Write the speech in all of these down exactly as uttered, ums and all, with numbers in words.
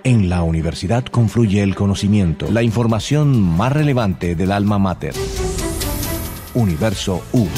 En la universidad confluye el conocimiento, la información más relevante del alma mater. Universo U.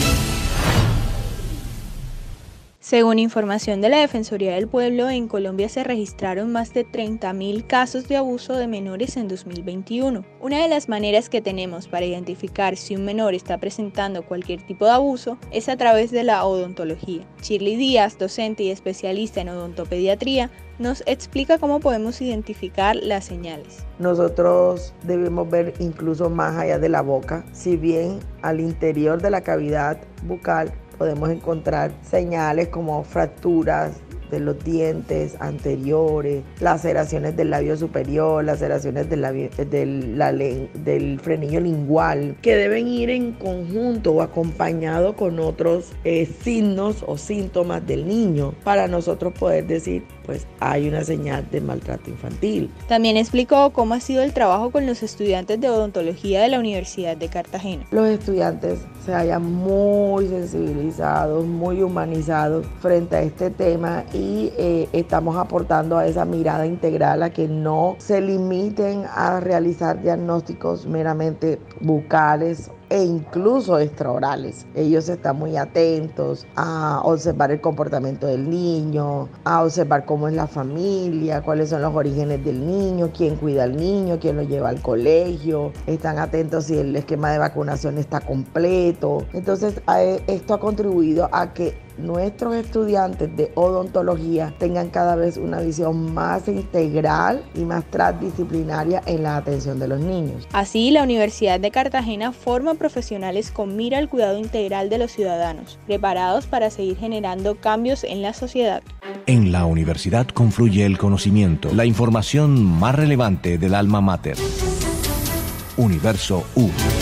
Según información de la Defensoría del Pueblo, en Colombia se registraron más de treinta mil casos de abuso de menores en dos mil veintiuno. Una de las maneras que tenemos para identificar si un menor está presentando cualquier tipo de abuso es a través de la odontología. Shirley Díaz, docente y especialista en odontopediatría, nos explica cómo podemos identificar las señales. Nosotros debemos ver incluso más allá de la boca, si bien al interior de la cavidad bucal podemos encontrar señales como fracturas de los dientes anteriores, laceraciones del labio superior, laceraciones del, labio, del, la, del frenillo lingual, que deben ir en conjunto o acompañado con otros eh, signos o síntomas del niño para nosotros poder decir, pues hay una señal de maltrato infantil. También explicó cómo ha sido el trabajo con los estudiantes de odontología de la Universidad de Cartagena. Los estudiantes se hallan muy sensibilizados, muy humanizados frente a este tema y eh, estamos aportando a esa mirada integral a que no se limiten a realizar diagnósticos meramente bucales e incluso extraorales. Ellos están muy atentos a observar el comportamiento del niño, a observar cómo es la familia, cuáles son los orígenes del niño, quién cuida al niño, quién lo lleva al colegio, están atentos si el esquema de vacunación está completo. Entonces, esto ha contribuido a que nuestros estudiantes de odontología tengan cada vez una visión más integral y más transdisciplinaria en la atención de los niños. Así, la Universidad de Cartagena forma profesionales con mira al cuidado integral de los ciudadanos, preparados para seguir generando cambios en la sociedad. En la universidad confluye el conocimiento, la información más relevante del alma mater. Universo U.